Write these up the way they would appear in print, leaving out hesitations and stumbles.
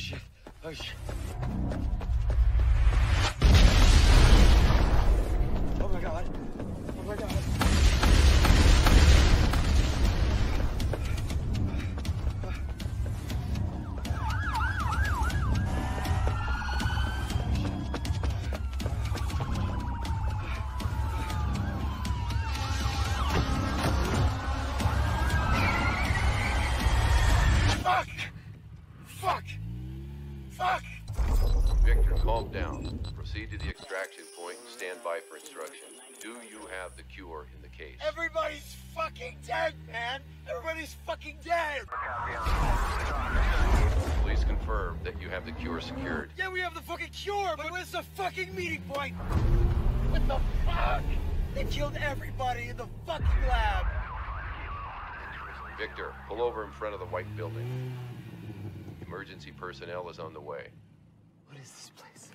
shit. Oh, shit. Oh, my God. Oh, my God. Victor, calm down. Proceed to the extraction point and stand by for instruction. Do you have the cure in the case? Everybody's fucking dead, man! Everybody's fucking dead! Please confirm that you have the cure secured. Yeah, we have the fucking cure, but where's the fucking meeting point? What the fuck? They killed everybody in the fucking lab! Victor, pull over in front of the white building. Emergency personnel is on the way. What is this place?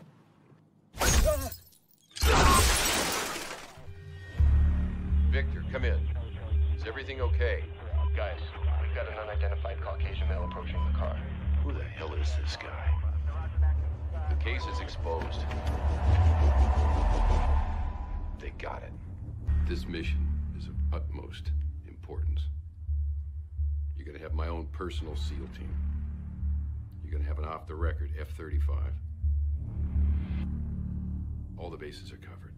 Victor, come in. Is everything okay? Guys, we've got an unidentified Caucasian male approaching the car. Who the hell is this guy? The case is exposed. They got it. This mission is of utmost importance. You're gonna have my own personal SEAL team. You're gonna have an off-the-record F-35. All the bases are covered.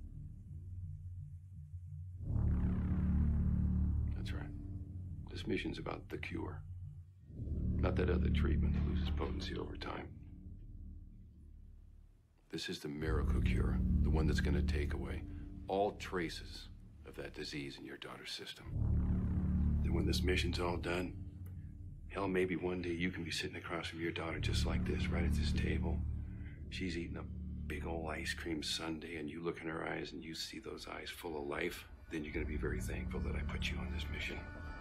That's right. This mission's about the cure. Not that other treatment that loses potency over time. This is the miracle cure, the one that's gonna take away all traces of that disease in your daughter's system. Then when this mission's all done, hell, maybe one day you can be sitting across from your daughter just like this, right at this table. She's eating a big old ice cream sundae, and you look in her eyes and you see those eyes full of life. Then you're gonna be very thankful that I put you on this mission.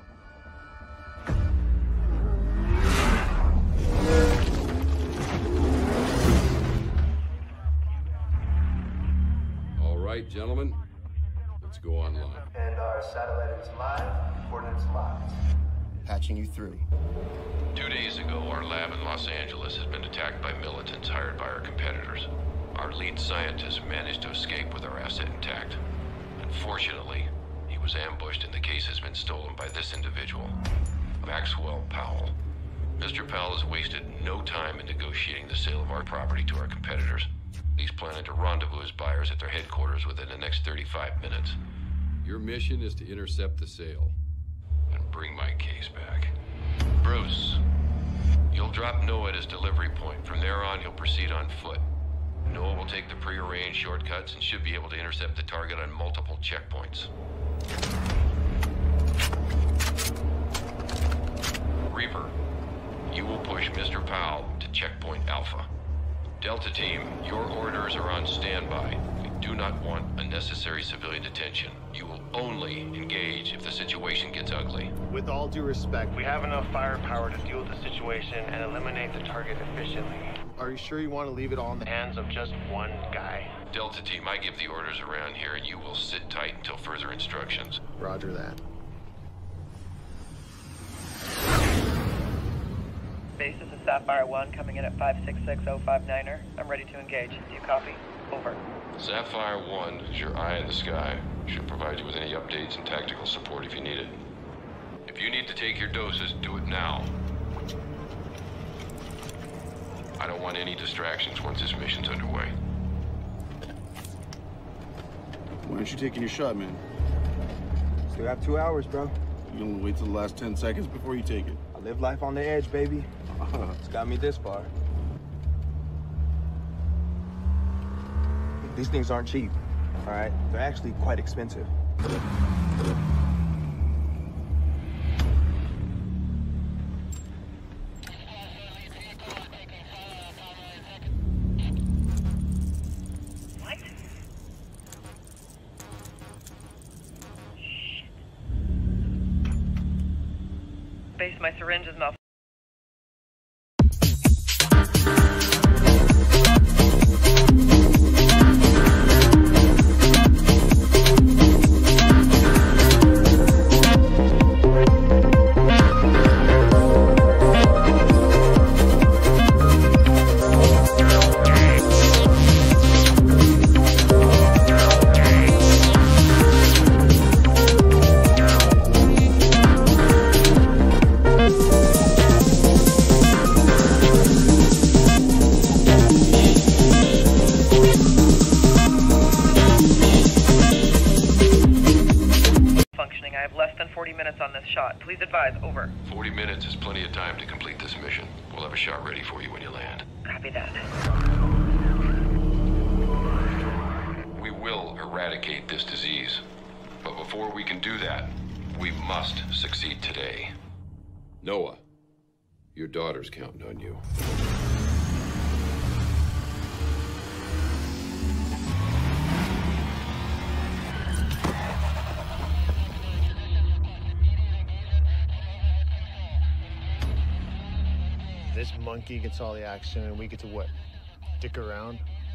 All right, gentlemen, let's go online. And our satellite is live, coordinates locked. Patching you through. 2 days ago, our lab in Los Angeles has been attacked by militants hired by our competitors. Our lead scientist managed to escape with our asset intact. Unfortunately, he was ambushed and the case has been stolen by this individual, Maxwell Powell. Mr. Powell has wasted no time in negotiating the sale of our property to our competitors. He's planning to rendezvous his buyers at their headquarters within the next 35 minutes. Your mission is to intercept the sale and bring my case back. Bruce, you'll drop Noah at his delivery point. From there on, he'll proceed on foot. Noah will take the pre-arranged shortcuts and should be able to intercept the target on multiple checkpoints. Reaper, you will push Mr. Powell to checkpoint Alpha. Delta Team, your orders are on standby. We do not want unnecessary civilian detention. You will only engage if the situation gets ugly. With all due respect, We have enough firepower to deal with the situation and eliminate the target efficiently. are you sure you want to leave it all in the Hands of just one guy. Delta Team, I give the orders around here and you will sit tight until further instructions. Roger that. Base, this is Sapphire 1 coming in at 566059er. I'm ready to engage. Do you copy? Over. Sapphire 1 is your eye in the sky. Should provide you with any updates and tactical support if you need it. If you need to take your doses, do it now. I don't want any distractions once this mission's underway. Why aren't you taking your shot, man? Still got 2 hours, bro. You only wait till the last 10 seconds before you take it. I live life on the edge, baby. It's got me this far. These things aren't cheap, all right? They're actually quite expensive. What? Shit. Base, my syringe is malfunctioning. 30 minutes is plenty of time to complete this mission. We'll have a shot ready for you when you land. Copy that. We will eradicate this disease. But before we can do that, we must succeed today. Noah, your daughter's counting on you. This monkey gets all the action and we get to what? Dick around?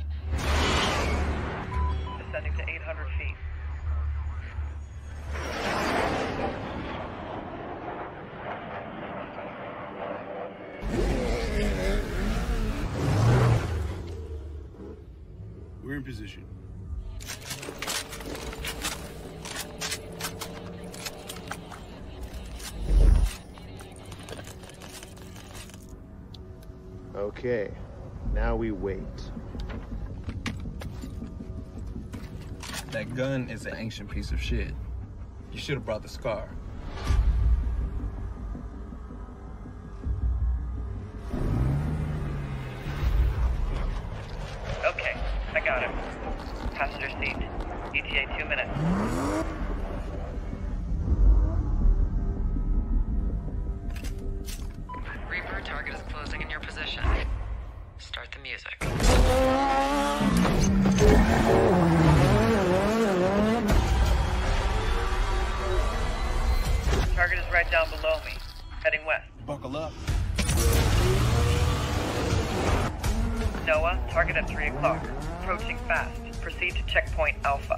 Descending to 800 feet. We're in position. Okay, now we wait. That gun is an ancient piece of shit. You should have brought the scar. Okay, I got him. Passenger seat. ETA 2 minutes. Reaper, target is closing in your position. Start the music. Target is right down below me. Heading west. Buckle up. Noah, target at 3 o'clock. Approaching fast. Proceed to checkpoint Alpha.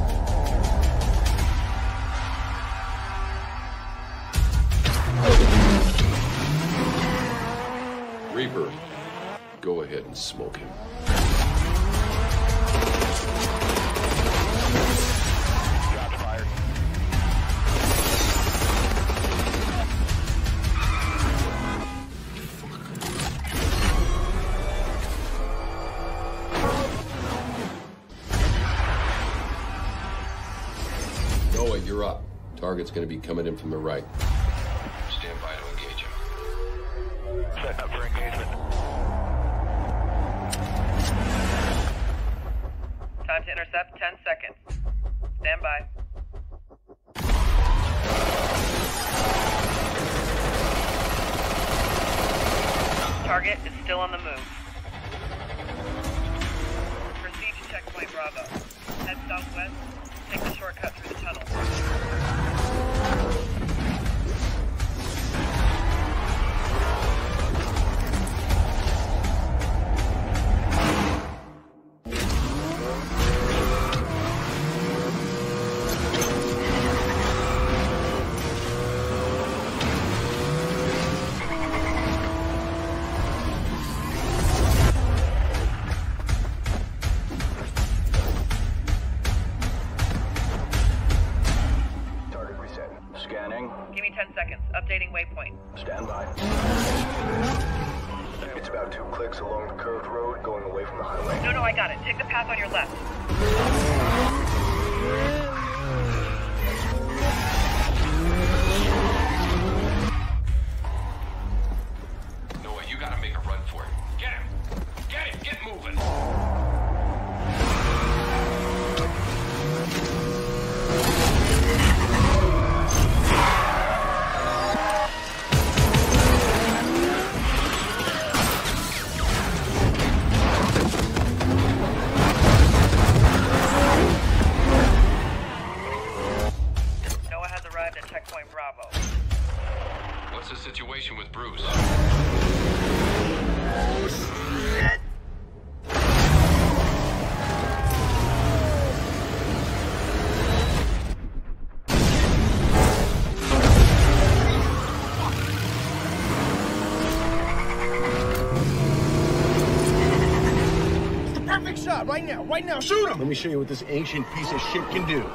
Reaper, go ahead and smoke him. Shots fired. Noah, you're up. Target's gonna be coming in from the right. Stand by to engage him. Setting up for engagement. Time to intercept, 10 seconds. Stand by. Target is still on the move. Proceed to checkpoint Bravo. Head southwest. Take the shortcut through the tunnel. Target reset. Scanning. Give me 10 seconds. Updating waypoint. Stand by. It's about 2 clicks along the curved road going away from the highway. No, I got it. Take the path on your left. Noah, you gotta make a run for it. Get him! Get him! Get moving! Noah has arrived at checkpoint Bravo. What's the situation with Bruce? The perfect shot, right now, shoot him! Let me show you what this ancient piece of shit can do.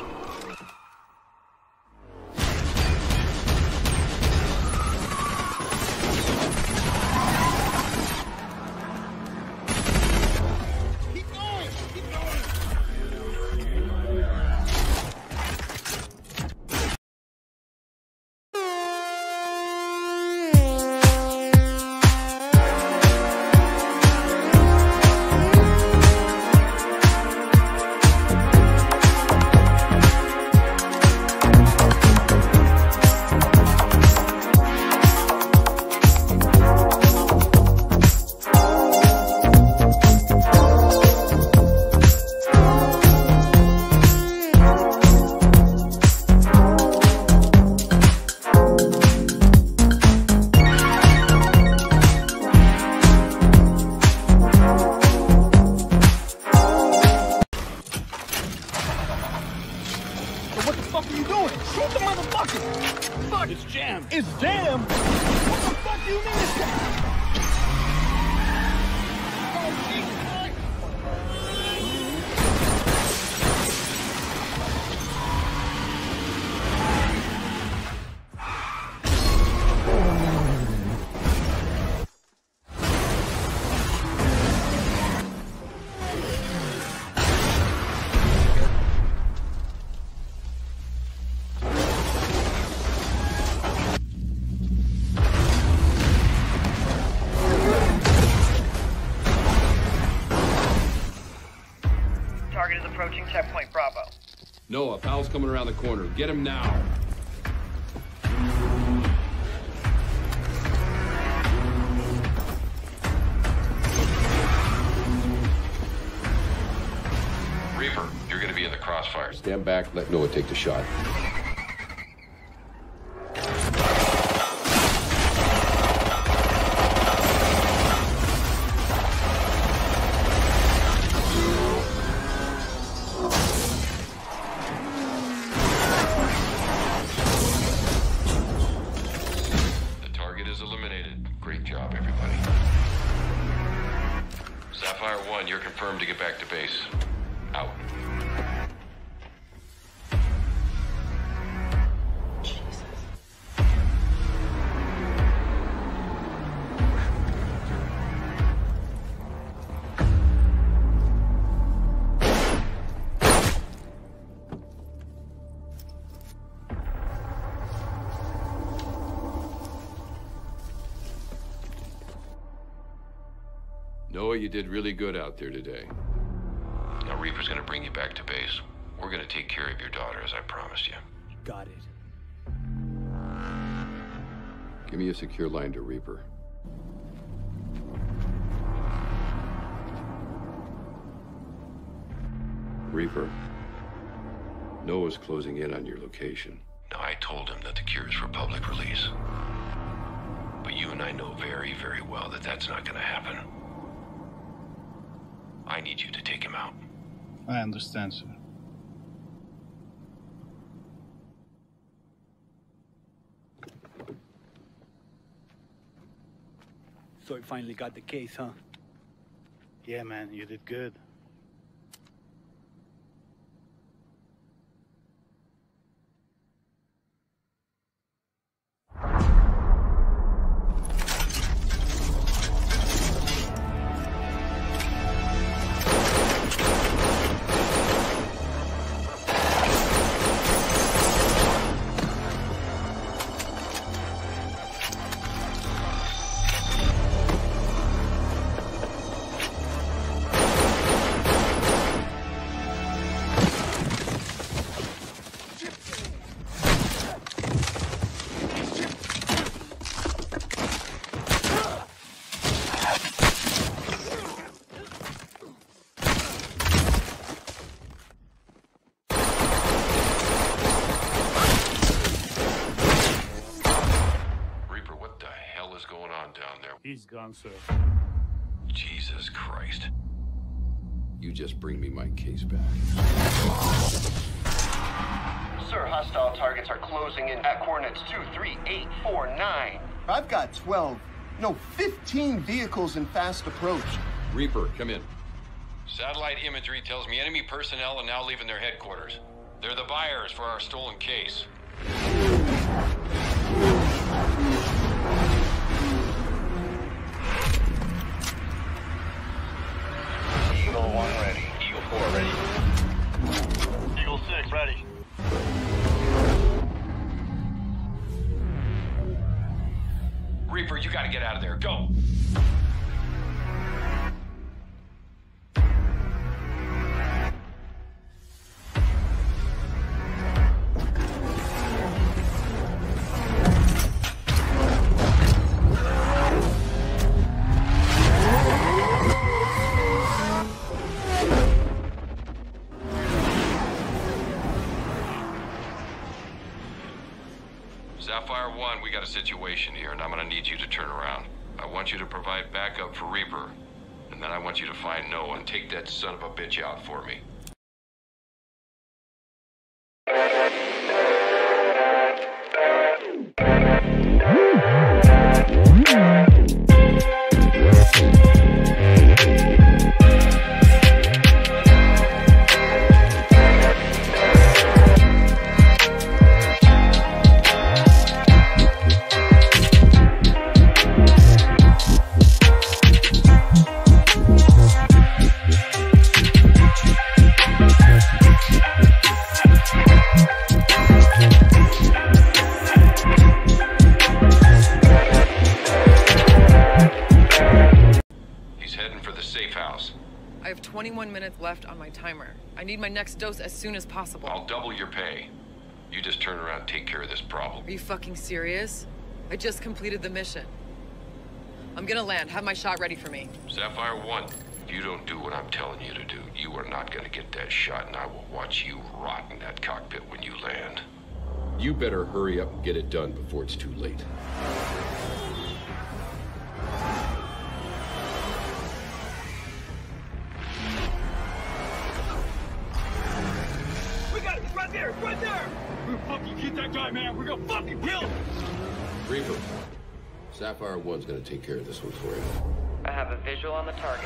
checkpoint Bravo. Noah, Powell's coming around the corner. Get him now. Reaper, you're gonna be in the crossfire. Stand back, let Noah take the shot. The target is eliminated. Great job, everybody. Sapphire 1, you're confirmed to get back to base. Out. Noah, you did really good out there today. Now Reaper's gonna bring you back to base. We're gonna take care of your daughter, as I promised you. Got it. Give me a secure line to Reaper. Reaper, Noah's closing in on your location. Now, I told him that the cure is for public release. But you and I know very, very well that that's not gonna happen. I need you to take him out. I understand, sir. So you finally got the case, huh? Yeah, man, you did good. He's gone, sir. Jesus Christ. You just bring me my case back. Sir, hostile targets are closing in at coordinates 23849. I've got 12, no, 15 vehicles in fast approach. Reaper, come in. Satellite imagery tells me enemy personnel are now leaving their headquarters. They're the buyers for our stolen case. Eagle 1 ready. Eagle 4 ready. Eagle 6 ready. Reaper, you gotta get out of there. Go! Sapphire 1, we got a situation here, and I'm gonna need you to turn around. I want you to provide backup for Reaper, and then I want you to find Noah and take that son of a bitch out for me. I have 21 minutes left on my timer. I need my next dose as soon as possible. I'll double your pay. You just turn around and take care of this problem. Are you fucking serious? I just completed the mission. I'm gonna land. Have my shot ready for me. Sapphire 1, if you don't do what I'm telling you to do, you are not gonna get that shot, and I will watch you rot in that cockpit when you land. You better hurry up and get it done before it's too late. We got it right there, right there! We're gonna fucking get that guy, man. We're gonna fucking kill him! Reaper, Sapphire 1's gonna take care of this one for you. I have a visual on the target.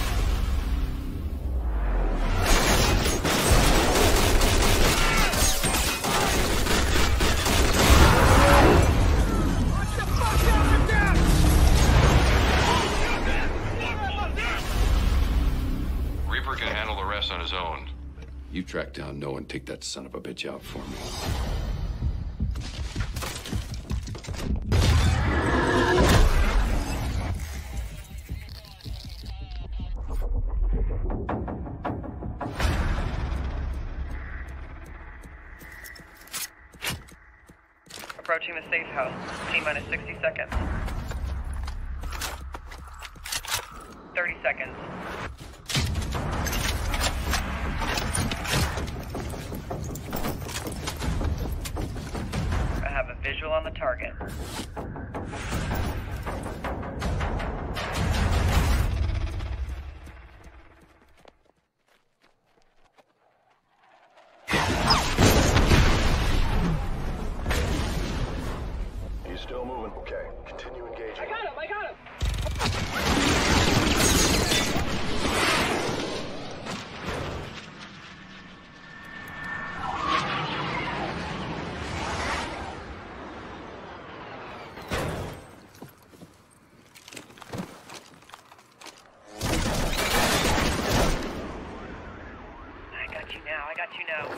Reaper can handle the rest on his own. You track down Noah and take that son of a bitch out for me. Approaching the safe house. T-minus 60 seconds. 30 seconds. I have a visual on the target. He's still moving. Okay, continue engaging. I got him! I got you now.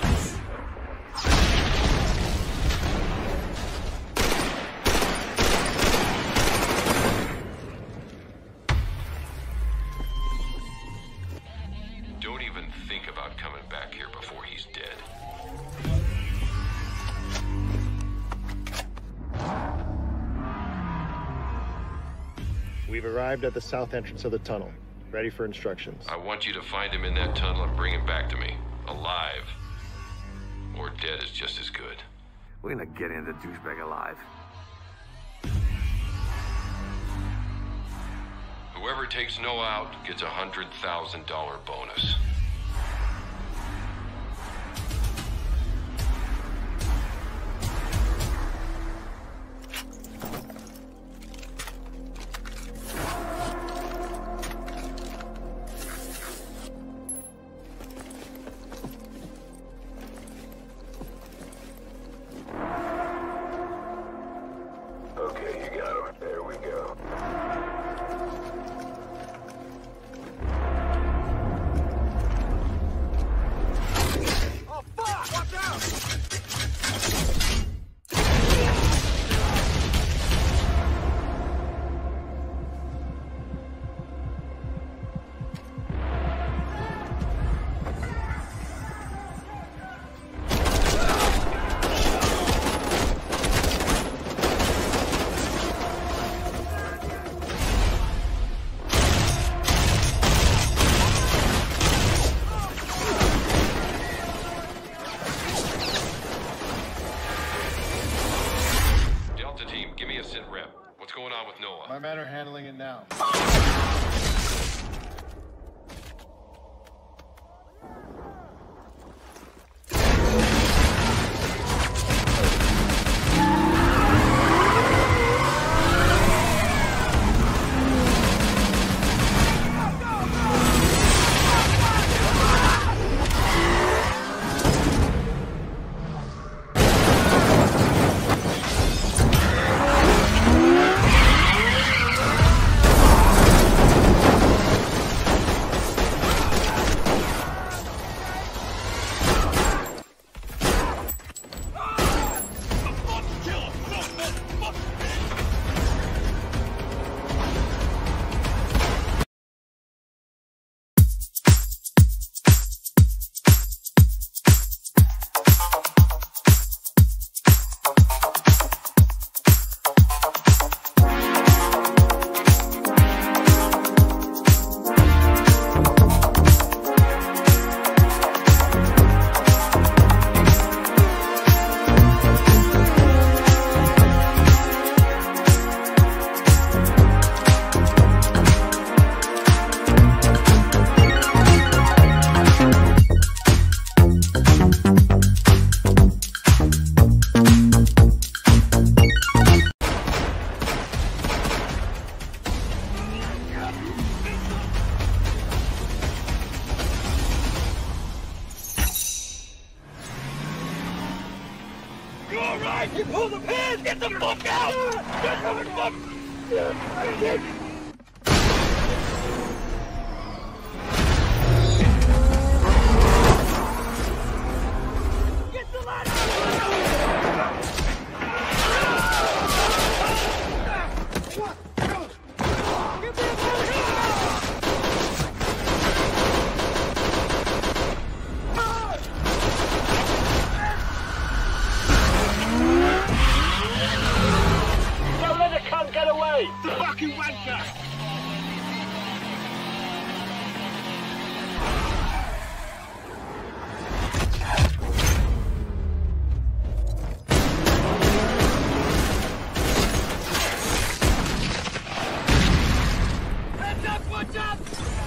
Don't even think about coming back here before he's dead. We've arrived at the south entrance of the tunnel. Ready for instructions. I want you to find him in that tunnel and bring him back to me. Alive. Or dead is just as good. We're gonna get in the douchebag alive. Whoever takes Noah out gets a $100,000 bonus. Okay, you got him. There we go. Oh, fuck! Watch out! Delta team, give me a sit rep. What's going on with Noah? My men are handling it now. He pulled the pin! Get the fuck out! Get the fuck! Get the ladder! Don't let the cunt get away! The fucking wanker! Heads up, watch up!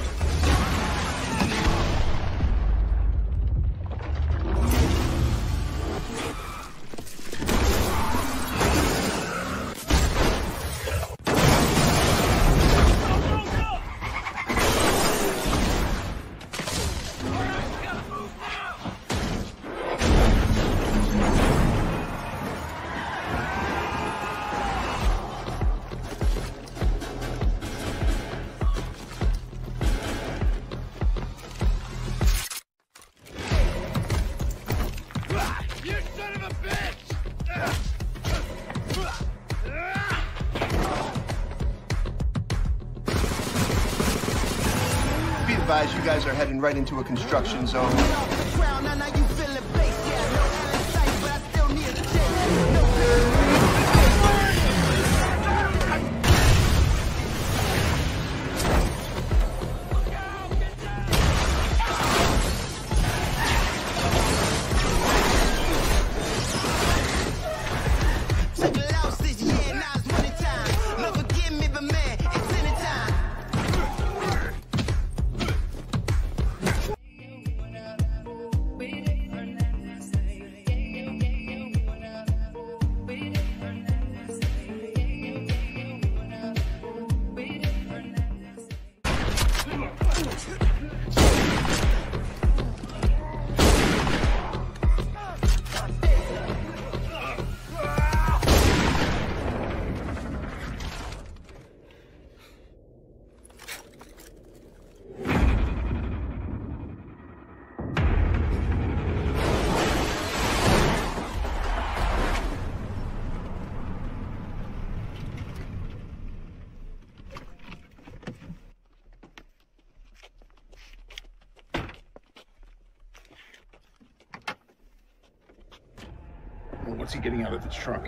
You son of a bitch! Be advised, you guys are heading right into a construction zone. What's he getting out of this truck?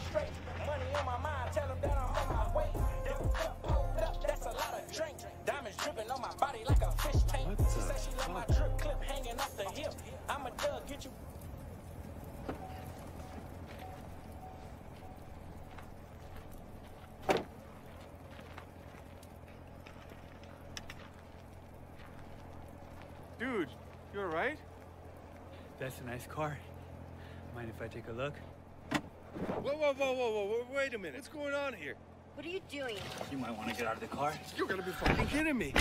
straight. Money on my mind, tell them that I'm on my way. Hold up, that's a lot of drink. Diamonds dripping on my body like a fish tank. She said she love my drip clip hanging off the hip. I'm a Doug, get you. Dude, you alright? That's a nice car. Mind if I take a look? Whoa, wait a minute. What's going on here? What are you doing? You might want to get out of the car. You gotta be fucking kidding me.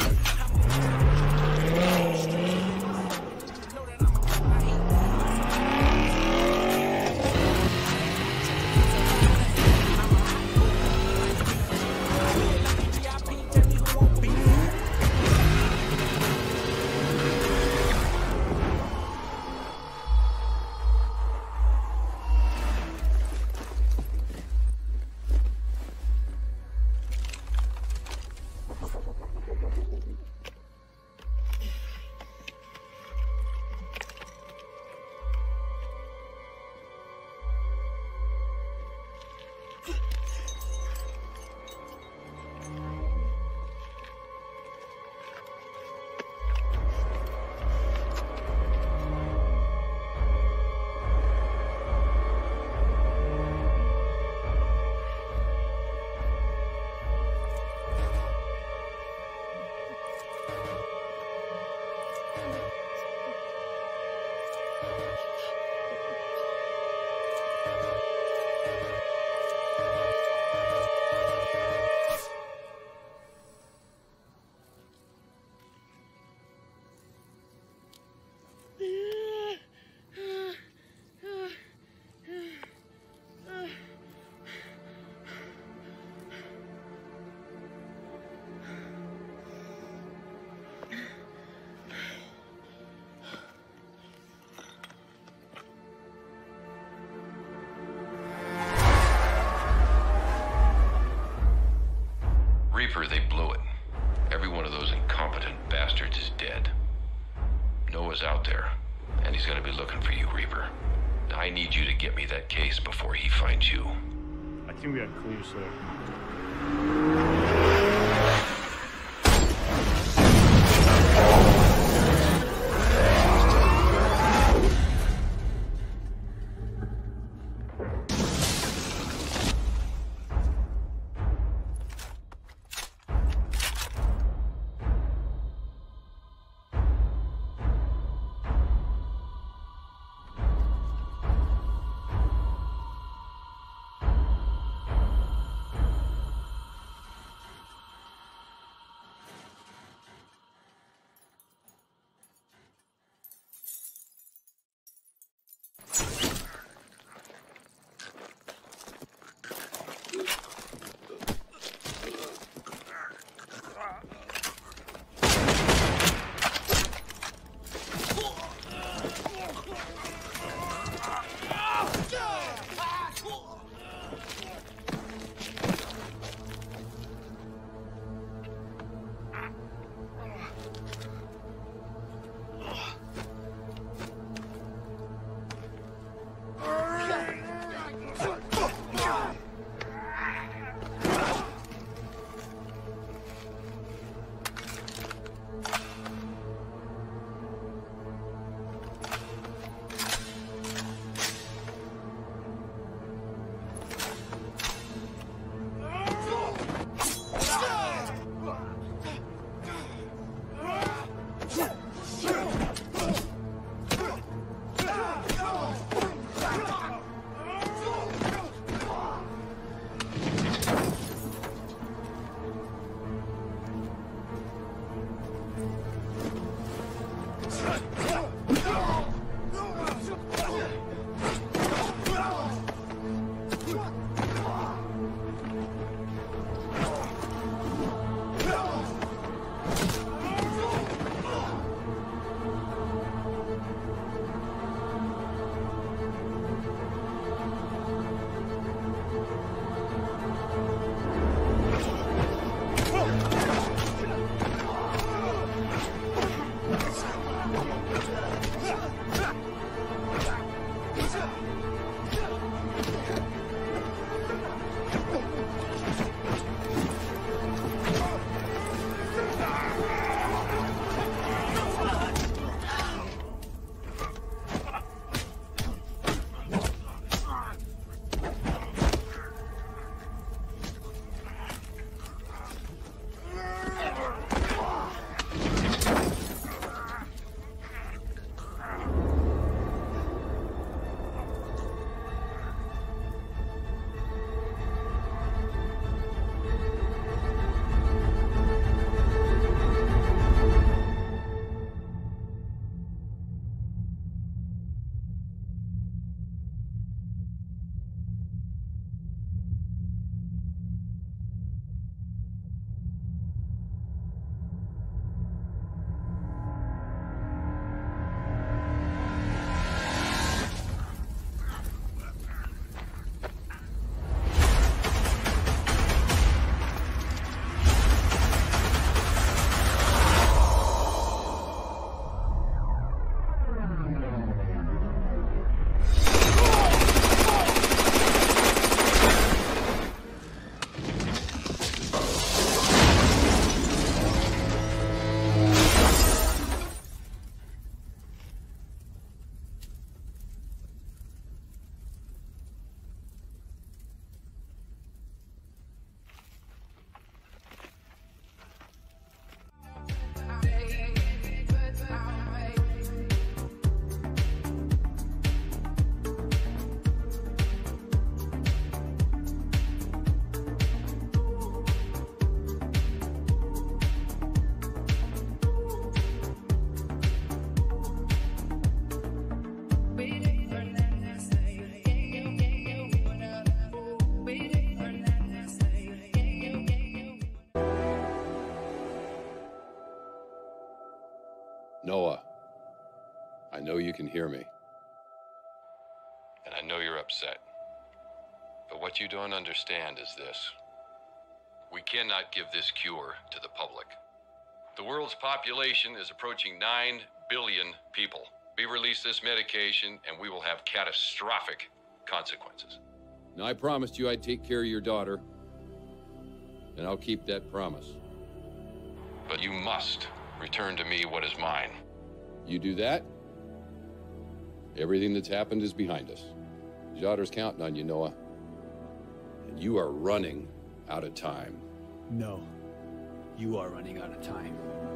Reaper, they blew it. Every one of those incompetent bastards is dead. Noah's out there, and he's gonna be looking for you, Reaper. I need you to get me that case before he finds you. I think we got clues, sir. Noah, I know you can hear me. And I know you're upset. But what you don't understand is this. We cannot give this cure to the public. The world's population is approaching 9 billion people. We release this medication and we will have catastrophic consequences. Now, I promised you I'd take care of your daughter, and I'll keep that promise. But you must return to me what is mine. You do that, everything that's happened is behind us. Your daughter's counting on you, Noah. And you are running out of time. No. You are running out of time.